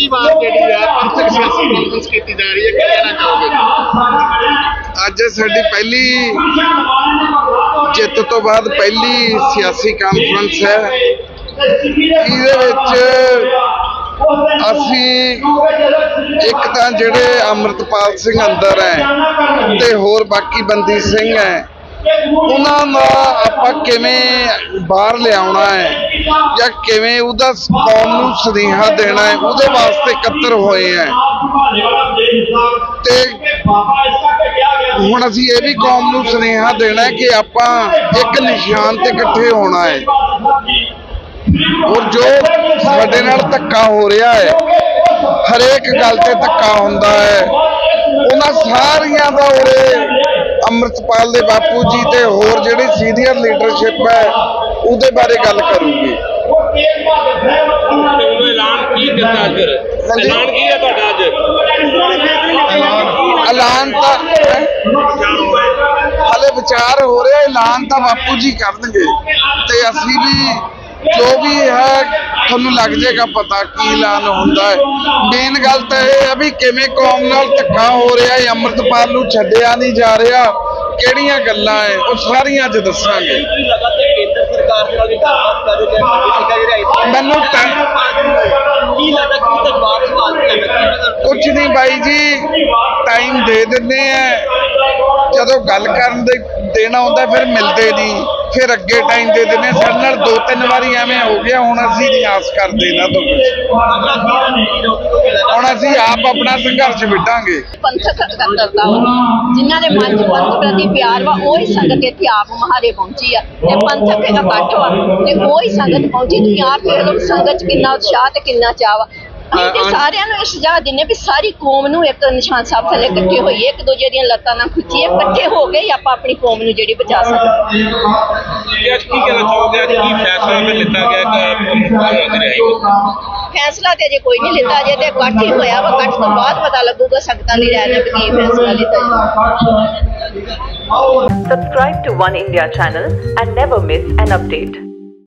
ਵਾਰ ਜਿਹੜੀ ਹੈ ਪੰਥਕ ਸਿਆਸੀ ਕਾਨਫਰੰਸ ਕੀਤੀ ਜਾ ਰਹੀ ਹੈ, ਕੀ ਕਹਿਣਾ ਚਾਹੋਗੇ? ਅੱਜ ਸਾਡੀ ਪਹਿਲੀ ਜਿੱਤ ਤੋਂ ਬਾਅਦ ਪਹਿਲੀ ਸਿਆਸੀ ਕਾਨਫਰੰਸ ਹੈ। ਇਹਦੇ ਵਿੱਚ ਅਸੀਂ ਇੱਕ ਤਾਂ ਜਿਹੜੇ ਅੰਮ੍ਰਿਤਪਾਲ ਸਿੰਘ ਅੰਦਰ ਹੈ ਤੇ ਹੋਰ ਬਾਕੀ ਬੰਦੀ ਸਿੰਘ ਹੈ, ਉਹਨਾਂ ਦਾ ਆਪਾਂ ਕਿਵੇਂ ਬਾਹਰ ਲਿਆਉਣਾ ਹੈ ਜਾਂ ਕਿਵੇਂ ਉਹਦਾ ਕੌਮ ਨੂੰ ਸੁਨੇਹਾ ਦੇਣਾ ਹੈ, ਉਹਦੇ ਵਾਸਤੇ ਇਕੱਤਰ ਹੋਏ ਹੈ। ਤੇ ਹੁਣ ਅਸੀਂ ਇਹ ਵੀ ਕੌਮ ਨੂੰ ਸੁਨੇਹਾ ਦੇਣਾ ਹੈ ਕਿ ਆਪਾਂ ਇੱਕ ਨਿਸ਼ਾਨ ਤੇ ਇਕੱਠੇ ਹੋਣਾ ਹੈ। ਔਰ ਜੋ ਸਾਡੇ ਨਾਲ ਧੱਕਾ ਹੋ ਰਿਹਾ ਹੈ, ਹਰੇਕ ਗੱਲ ਤੇ ਧੱਕਾ ਹੁੰਦਾ ਹੈ, ਉਹਨਾਂ ਸਾਰੀਆਂ ਦਾ ਉਰੇ ਅੰਮ੍ਰਿਤਪਾਲ ਦੇ ਬਾਪੂ ਜੀ ਤੇ ਹੋਰ ਜਿਹੜੀ ਸੀਨੀਅਰ ਲੀਡਰਸ਼ਿਪ ਹੈ ਉਹਦੇ ਬਾਰੇ ਗੱਲ ਕਰੂਗੀ। ਐਲਾਨ ਕੀ ਕੀਤਾ ਅੱਜ? ਐਲਾਨ ਕੀ ਹੈ ਤੁਹਾਡਾ ਅੱਜ? ਐਲਾਨ ਤਾਂ ਹਾਲੇ ਵਿਚਾਰ ਹੋ ਰਿਹਾ, ਐਲਾਨ ਤਾਂ ਬਾਪੂ ਜੀ ਕਰਨਗੇ ਤੇ ਅਸੀਂ ਵੀ ਜੋ ਵੀ ਹੈ ਤੁਹਾਨੂੰ ਲੱਗ ਜਾਏਗਾ ਪਤਾ ਕੀ ਐਲਾਨ ਹੁੰਦਾ ਹੈ। ਮੇਨ ਗੱਲ ਤਾਂ ਇਹ ਹੈ ਵੀ ਕਿਵੇਂ ਕੌਮ ਨਾਲ ਧੱਕਾ ਹੋ ਰਿਹਾ ਹੈ, ਅੰਮ੍ਰਿਤਪਾਲ ਨੂੰ ਛੱਡਿਆ ਨਹੀਂ ਜਾ ਰਿਹਾ, ਕਿਹੜੀਆਂ ਗੱਲਾਂ ਹੈ ਉਹ ਸਾਰੀਆਂ ਅੱਜ ਦੱਸਾਂਗੇ। ਮੈਨੂੰ ਕੁਛ ਨਹੀਂ ਬਾਈ ਜੀ, ਟਾਈਮ ਦੇ ਦਿੰਦੇ ਆ, ਜਦੋਂ ਗੱਲ ਕਰਨ ਦੇ ਦੇਣਾ ਹੁੰਦਾ ਫਿਰ ਮਿਲਦੇ ਨਹੀਂ, ਫਿਰ ਅੱਗੇ ਟਾਈਮ ਦੇ ਦਿੰਦੇ। ਸਾਡੇ ਨਾਲ 2-3 ਵਾਰੀ ਐਵੇਂ ਹੋ ਗਿਆ, ਹੁਣ ਅਸੀਂ ਨਹੀਂ ਆਸ ਕਰਦੇ ਇਹਨਾਂ ਤੋਂ ਕੁਝ। ਹੁਣ ਅਸੀਂ ਆਪ ਆਪਣਾ ਸੰਘਰਸ਼ ਵਿੱਢਾਂਗੇ। ਪੰਥਕ ਇਕੱਤਰਤਾ ਜਿਨ੍ਹਾਂ ਦੇ ਮਨ 'ਚ ਪੰਥ ਪ੍ਰਤੀ ਪਿਆਰ ਵਾ, ਉਹੀ ਸੰਗਤ ਇੱਥੇ ਆਪ ਮਹਾਰੇ ਪਹੁੰਚੀ ਆ ਤੇ ਪੰਥਕ ਇਕੱਠ ਵਾ ਤੇ ਉਹੀ ਸੰਗਤ ਪਹੁੰਚੀ। ਤੁਸੀਂ ਆਪ ਦੇਖ ਲਓ ਸੰਗਤ 'ਚ ਕਿੰਨਾ ਉਤਸ਼ਾਹ ਤੇ ਕਿੰਨਾ ਚਾਅ ਵਾ। ਅਸੀਂ ਸਾਰਿਆਂ ਨੂੰ ਇਹ ਸੁਝਾਅ ਦਿੰਦੇ ਵੀ ਸਾਰੀ ਕੌਮ ਨੂੰ ਇੱਕ ਨਿਸ਼ਾਨ ਸਾਹਿਬ ਥੱਲੇ ਇਕੱਠੇ ਹੋਈਏ, ਇੱਕ ਦੂਜੇ ਦੀਆਂ ਲੱਤਾਂ ਨਾਲ ਖਿੱਚੀਏ, ਇਕੱਠੇ ਹੋ ਕੇ ਹੀ ਆਪਾਂ ਆਪਣੀ ਕੌਮ ਨੂੰ ਜਿਹੜੀ ਬਚਾ ਸਕਦੇ। ਅੱਜ ਕੀ ਕਹਿਣਾ ਚਾਹੋਗੇ? ਅੱਜ ਕੀ ਫੈਸਲਾ ਲਿੱਤਾ ਗਿਆ? ਫੈਸਲਾ ਤੇ ਅਜੇ ਕੋਈ ਨਹੀਂ ਲਿੱਤਾ, ਅਜੇ ਤੇ ਇਕੱਠ ਹੀ ਹੋਇਆ ਵਾ। ਇਕੱਠ ਤੋਂ ਬਾਅਦ ਪਤਾ ਲੱਗੂਗਾ ਸੰਗਤਾਂ ਦੀ ਰਾਏ ਨਾਲ ਕੀ ਫੈਸਲਾ ਲਿੱਤਾ ਜਾਊਗਾ। Subscribe to One India channel and never miss an update.